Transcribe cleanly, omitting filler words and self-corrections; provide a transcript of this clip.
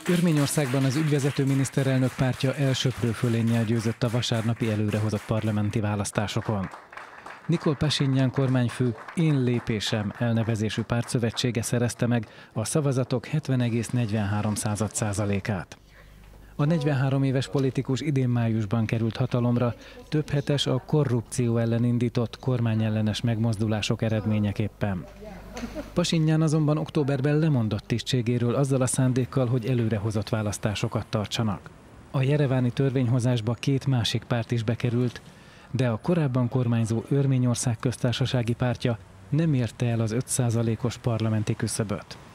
Örményországban az ügyvezető miniszterelnök pártja elsöprő fölénnyel győzött a vasárnapi előrehozott parlamenti választásokon. Nikol Pashinyan kormányfő Én lépésem elnevezésű pártszövetsége szerezte meg a szavazatok 70,43%-át. A 43 éves politikus idén májusban került hatalomra, több hetes a korrupció ellen indított kormányellenes megmozdulások eredményeképpen. Pashinyan azonban októberben lemondott tisztségéről azzal a szándékkal, hogy előrehozott választásokat tartsanak. A jereváni törvényhozásba két másik párt is bekerült, de a korábban kormányzó Örményország köztársasági pártja nem érte el az 5%-os parlamenti küszöböt.